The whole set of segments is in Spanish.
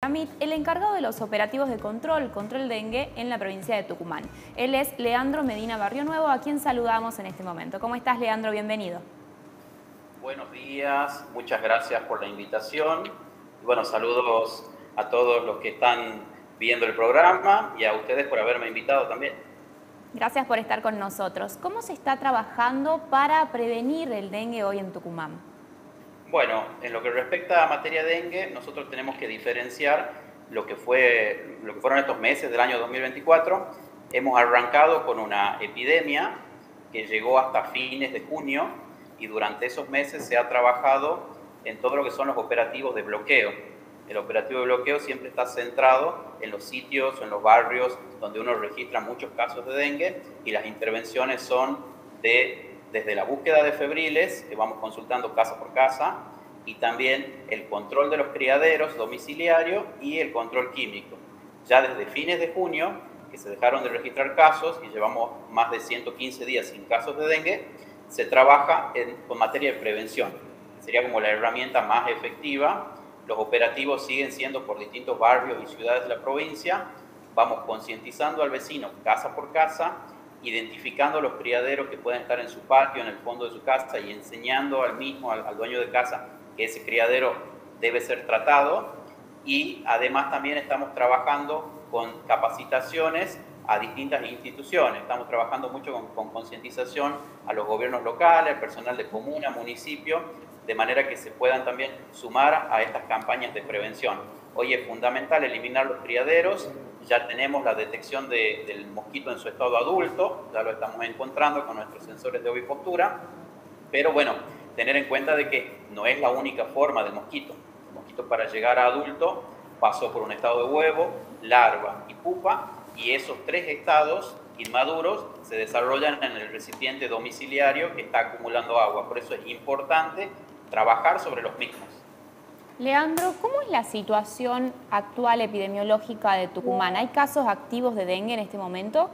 AMIT, el encargado de los operativos de control dengue en la provincia de Tucumán. Él es Leandro Medina Barrio Nuevo, a quien saludamos en este momento. ¿Cómo estás, Leandro? Bienvenido. Buenos días, muchas gracias por la invitación. Y bueno, saludos a todos los que están viendo el programa y a ustedes por haberme invitado también. Gracias por estar con nosotros. ¿Cómo se está trabajando para prevenir el dengue hoy en Tucumán? Bueno, en lo que respecta a materia dengue, nosotros tenemos que diferenciar lo que fueron estos meses del año 2024. Hemos arrancado con una epidemia que llegó hasta fines de junio y durante esos meses se ha trabajado en todo lo que son los operativos de bloqueo. El operativo de bloqueo siempre está centrado en los sitios o en los barrios donde uno registra muchos casos de dengue y las intervenciones son desde la búsqueda de febriles, que vamos consultando casa por casa, y también el control de los criaderos domiciliarios y el control químico. Ya desde fines de junio, que se dejaron de registrar casos y llevamos más de 115 días sin casos de dengue, se trabaja con materia de prevención. Sería como la herramienta más efectiva. Los operativos siguen siendo por distintos barrios y ciudades de la provincia. Vamos concientizando al vecino casa por casa, identificando los criaderos que pueden estar en su patio, en el fondo de su casa, y enseñando al dueño de casa, que ese criadero debe ser tratado. Y además también estamos trabajando con capacitaciones a distintas instituciones. Estamos trabajando mucho con concientización a los gobiernos locales, al personal de comuna, municipio, de manera que se puedan también sumar a estas campañas de prevención. Hoy es fundamental eliminar los criaderos. Ya tenemos la detección del mosquito en su estado adulto, ya lo estamos encontrando con nuestros sensores de ovipostura, pero bueno, tener en cuenta de que no es la única forma del mosquito. El mosquito, para llegar a adulto, pasó por un estado de huevo, larva y pupa, y esos tres estados inmaduros se desarrollan en el recipiente domiciliario que está acumulando agua. Por eso es importante trabajar sobre los mismos. Leandro, ¿cómo es la situación actual epidemiológica de Tucumán? ¿Hay casos activos de dengue en este momento?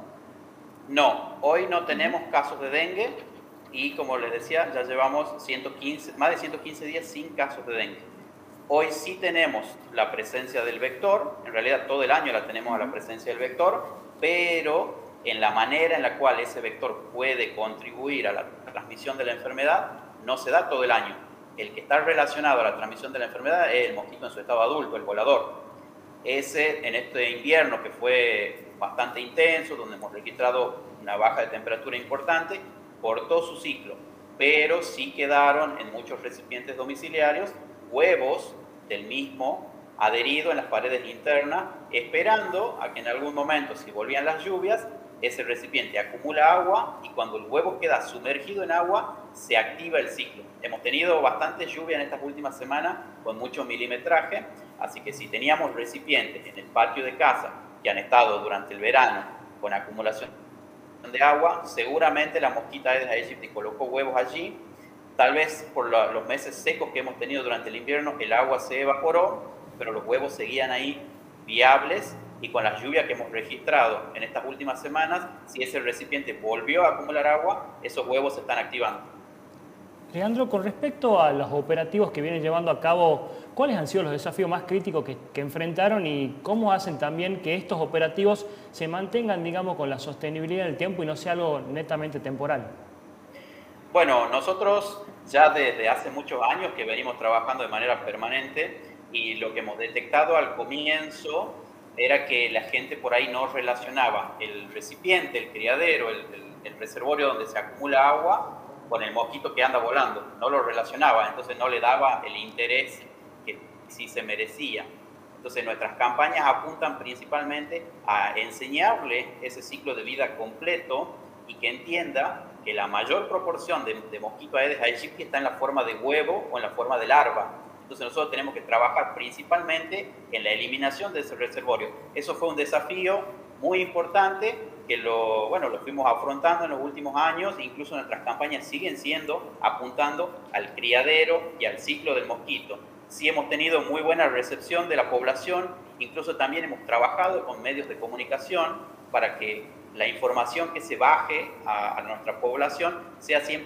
No, hoy no tenemos casos de dengue y, como les decía, ya llevamos más de 115 días sin casos de dengue. Hoy sí tenemos la presencia del vector, en realidad todo el año la tenemos a la presencia del vector, pero en la manera en la cual ese vector puede contribuir a la transmisión de la enfermedad no se da todo el año. El que está relacionado a la transmisión de la enfermedad es el mosquito en su estado adulto, el volador. Ese, en este invierno que fue bastante intenso, donde hemos registrado una baja de temperatura importante, cortó su ciclo, pero sí quedaron en muchos recipientes domiciliarios huevos del mismo adherido en las paredes internas, esperando a que en algún momento, si volvían las lluvias, ese recipiente acumula agua y cuando el huevo queda sumergido en agua, se activa el ciclo. Hemos tenido bastante lluvia en estas últimas semanas con mucho milimetraje, así que si teníamos recipientes en el patio de casa que han estado durante el verano con acumulación de agua, seguramente la mosquita Aedes aegypti colocó huevos allí. Tal vez por los meses secos que hemos tenido durante el invierno, el agua se evaporó, pero los huevos seguían ahí viables, y con las lluvias que hemos registrado en estas últimas semanas, si ese recipiente volvió a acumular agua, esos huevos se están activando. Leandro, con respecto a los operativos que vienen llevando a cabo, ¿cuáles han sido los desafíos más críticos que enfrentaron y cómo hacen también que estos operativos se mantengan, digamos, con la sostenibilidad del tiempo y no sea algo netamente temporal? Bueno, nosotros ya desde hace muchos años que venimos trabajando de manera permanente, y lo que hemos detectado al comienzo era que la gente por ahí no relacionaba el recipiente, el criadero, el reservorio donde se acumula agua, con el mosquito que anda volando. No lo relacionaba, entonces no le daba el interés que sí se merecía. Entonces nuestras campañas apuntan principalmente a enseñarle ese ciclo de vida completo y que entienda que la mayor proporción de mosquito Aedes aegypti está en la forma de huevo o en la forma de larva. Entonces nosotros tenemos que trabajar principalmente en la eliminación de ese reservorio. Eso fue un desafío muy importante que lo fuimos afrontando en los últimos años. Incluso nuestras campañas siguen apuntando al criadero y al ciclo del mosquito. Sí hemos tenido muy buena recepción de la población, incluso también hemos trabajado con medios de comunicación para que la información que se baje a nuestra población sea siempre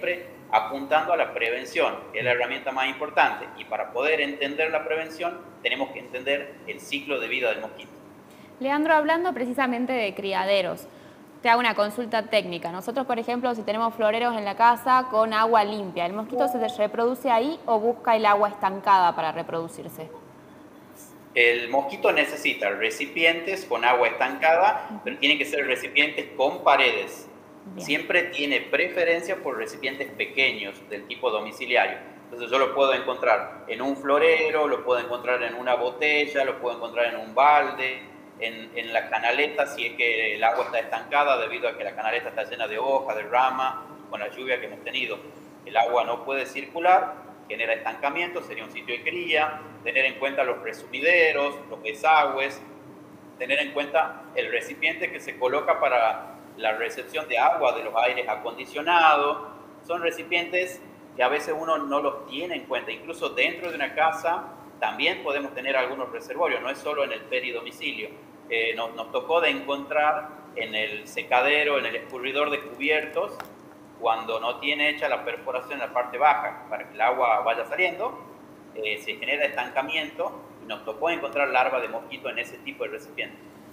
apuntando a la prevención, que es la herramienta más importante. Y para poder entender la prevención, tenemos que entender el ciclo de vida del mosquito. Leandro, hablando precisamente de criaderos, te hago una consulta técnica. Nosotros, por ejemplo, si tenemos floreros en la casa con agua limpia, ¿el mosquito se reproduce ahí o busca el agua estancada para reproducirse? El mosquito necesita recipientes con agua estancada, pero tienen que ser recipientes con paredes. Bien. Siempre tiene preferencia por recipientes pequeños del tipo domiciliario. Entonces yo lo puedo encontrar en un florero, lo puedo encontrar en una botella, lo puedo encontrar en un balde, en la canaleta si es que el agua está estancada debido a que la canaleta está llena de hojas, de rama, con la lluvia que hemos tenido. El agua no puede circular, genera estancamiento, sería un sitio de cría. Tener en cuenta los resumideros, los desagües, tener en cuenta el recipiente que se coloca para la recepción de agua de los aires acondicionados. Son recipientes que a veces uno no los tiene en cuenta. Incluso dentro de una casa también podemos tener algunos reservorios, no es solo en el peridomicilio. Nos tocó de encontrar en el secadero, en el escurridor de cubiertos, cuando no tiene hecha la perforación en la parte baja para que el agua vaya saliendo, se genera estancamiento y nos tocó encontrar larvas de mosquito en ese tipo de recipiente.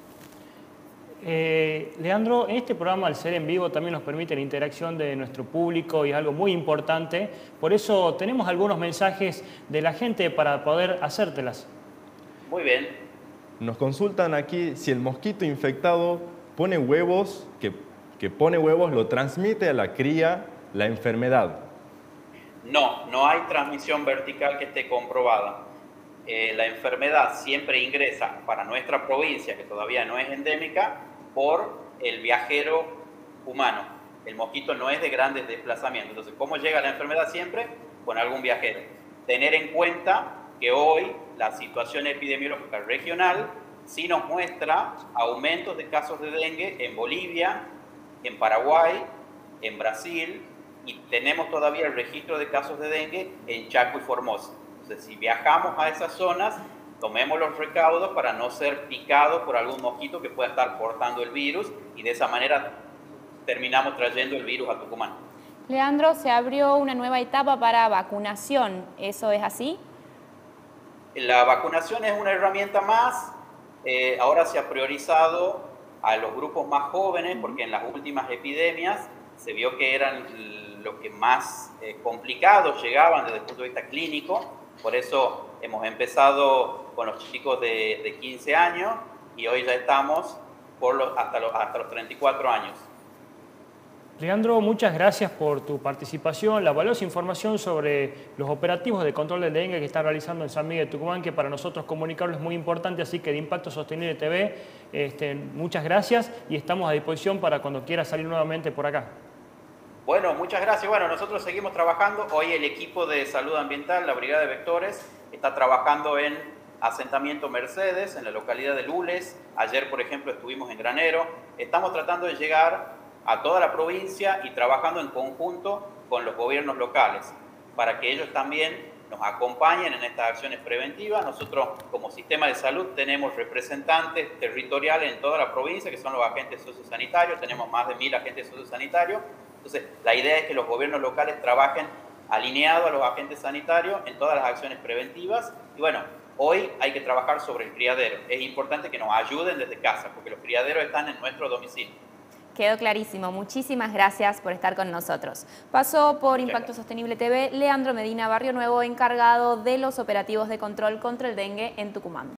Leandro, en este programa, al ser en vivo, también nos permite la interacción de nuestro público y es algo muy importante. Por eso tenemos algunos mensajes de la gente para poder hacértelas. Muy bien. Nos consultan aquí si el mosquito infectado pone huevos, que pone huevos, lo transmite a la cría la enfermedad. No hay transmisión vertical que esté comprobada. La enfermedad siempre ingresa para nuestra provincia, que todavía no es endémica, por el viajero humano. El mosquito no es de grandes desplazamientos. Entonces, ¿cómo llega la enfermedad siempre? Con algún viajero. Tener en cuenta que hoy la situación epidemiológica regional sí nos muestra aumentos de casos de dengue en Bolivia, en Paraguay, en Brasil, y tenemos todavía el registro de casos de dengue en Chaco y Formosa. Entonces, si viajamos a esas zonas, tomemos los recaudos para no ser picados por algún mosquito que pueda estar portando el virus y de esa manera terminamos trayendo el virus a Tucumán. Leandro, se abrió una nueva etapa para vacunación, ¿eso es así? La vacunación es una herramienta más. Ahora se ha priorizado a los grupos más jóvenes porque en las últimas epidemias se vio que eran los que más complicados llegaban desde el punto de vista clínico. Por eso hemos empezado con los chicos de 15 años y hoy ya estamos hasta los 34 años. Leandro, muchas gracias por tu participación, la valiosa información sobre los operativos de control del dengue que está realizando en San Miguel de Tucumán, que para nosotros comunicarlo es muy importante, así que de Impacto Sostenible TV, muchas gracias y estamos a disposición para cuando quieras salir nuevamente por acá. Bueno, muchas gracias. Bueno, nosotros seguimos trabajando. Hoy el equipo de salud ambiental, la Brigada de Vectores, está trabajando en asentamiento Mercedes, en la localidad de Lules. Ayer, por ejemplo, estuvimos en Granero. Estamos tratando de llegar a toda la provincia y trabajando en conjunto con los gobiernos locales para que ellos también nos acompañen en estas acciones preventivas. Nosotros, como sistema de salud, tenemos representantes territoriales en toda la provincia, que son los agentes sociosanitarios. Tenemos más de 1000 agentes sociosanitarios. Entonces, la idea es que los gobiernos locales trabajen alineados a los agentes sanitarios en todas las acciones preventivas. Y bueno, hoy hay que trabajar sobre el criadero. Es importante que nos ayuden desde casa, porque los criaderos están en nuestro domicilio. Quedó clarísimo. Muchísimas gracias por estar con nosotros. Pasó por Impacto Sostenible TV Leandro Medina Barrio Nuevo, encargado de los operativos de control contra el dengue en Tucumán.